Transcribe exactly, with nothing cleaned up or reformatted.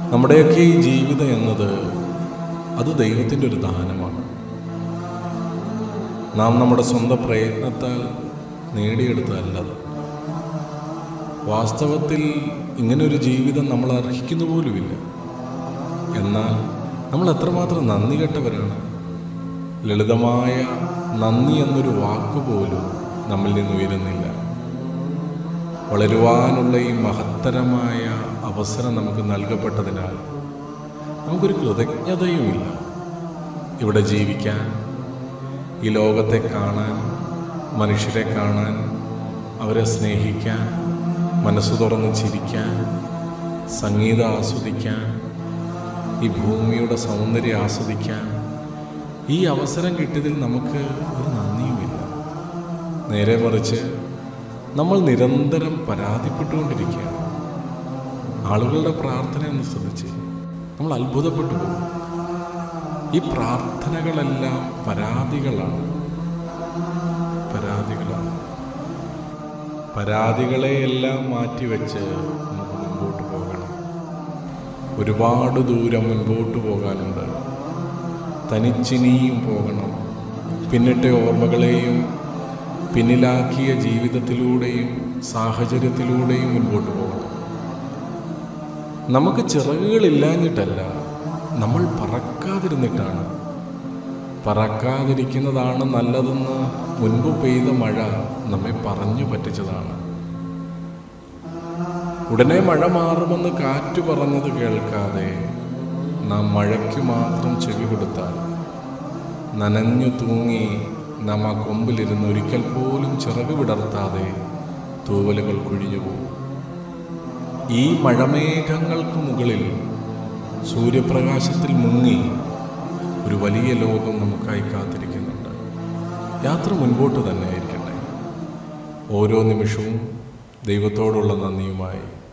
നമ്മുടെയൊക്കെ ഈ ജീവിതം എന്നത് അത് ദൈവത്തിൻ്റെ ഒരു ദാനമാണ്. നാം നമ്മുടെ സ്വന്തം പ്രയത്നത്താൽ നേടിയെടുത്തതല്ലത്. വാസ്തവത്തിൽ ഇങ്ങനൊരു ജീവിതം നമ്മൾ അർഹിക്കുന്നു പോലുമില്ല. എന്നാൽ നമ്മൾ എത്രമാത്രം നന്ദി കെട്ടവരാണ്. ലളിതമായ നന്ദി എന്നൊരു വാക്കുപോലും നമ്മിൽ നിന്ന് ഉയരുന്നില്ല. വളരുവാനുള്ള ഈ മഹത്തരമായ അവസരം നമുക്ക് നൽകപ്പെട്ടതിനാൽ നമുക്കൊരു കൃതജ്ഞതയുമില്ല. ഇവിടെ ജീവിക്കാൻ, ഈ ലോകത്തെ കാണാൻ, മനുഷ്യരെ കാണാൻ, അവരെ സ്നേഹിക്കാൻ, മനസ്സ് തുറന്ന് ചിരിക്കാൻ, സംഗീതം ആസ്വദിക്കാൻ, ഈ ഭൂമിയുടെ സൗന്ദര്യം ആസ്വദിക്കാൻ ഈ അവസരം കിട്ടിയതിൽ നമുക്ക് ഒരു നന്ദിയുമില്ല. നേരെ മറിച്ച് നമ്മൾ നിരന്തരം പരാതിപ്പെട്ടുകൊണ്ടിരിക്കുകയാണ്. ആളുകളുടെ പ്രാർത്ഥന എന്ന് ശ്രദ്ധിച്ച് നമ്മൾ അത്ഭുതപ്പെട്ടു പോകും. ഈ പ്രാർത്ഥനകളെല്ലാം പരാതികളാണ് പരാതികളാണ് പരാതികളെയെല്ലാം മാറ്റിവെച്ച് നമുക്ക് മുൻപോട്ട് പോകണം. ഒരുപാട് ദൂരം മുൻപോട്ട് പോകാനുണ്ട്. തനിച്ചിനിയും പോകണം. പിന്നിട്ട ഓർമ്മകളെയും പിന്നിലാക്കിയ ജീവിതത്തിലൂടെയും സാഹചര്യത്തിലൂടെയും മുൻപോട്ട് പോകണം. നമുക്ക് ചിറകുകളില്ലാഞ്ഞിട്ടല്ല, നമ്മൾ പറക്കാതിരുന്നിട്ടാണ്. പറക്കാതിരിക്കുന്നതാണ് നല്ലതെന്ന് മുൻപ് പെയ്ത മഴ നമ്മെ പറഞ്ഞു പറ്റിച്ചതാണ്. ഉടനെ മഴ മാറുമെന്ന് കാറ്റു പറഞ്ഞത് കേൾക്കാതെ നാം മഴയ്ക്കു മാത്രം ചെവി കൊടുത്താൽ നനഞ്ഞു തൂങ്ങി നാം ആ കൊമ്പിലിരുന്ന് ഒരിക്കൽ പോലും ചിറക് വിടർത്താതെ തൂവലുകൾ കുഴിഞ്ഞു പോകും. ഈ മഴമേഘങ്ങൾക്ക് മുകളിൽ സൂര്യപ്രകാശത്തിൽ മുങ്ങി ഒരു വലിയ ലോകം നമുക്കായി കാത്തിരിക്കുന്നുണ്ട്. യാത്ര മുൻപോട്ട് തന്നെ ആയിരിക്കട്ടെ. ഓരോ നിമിഷവും ദൈവത്തോടുള്ള നന്ദിയുമായി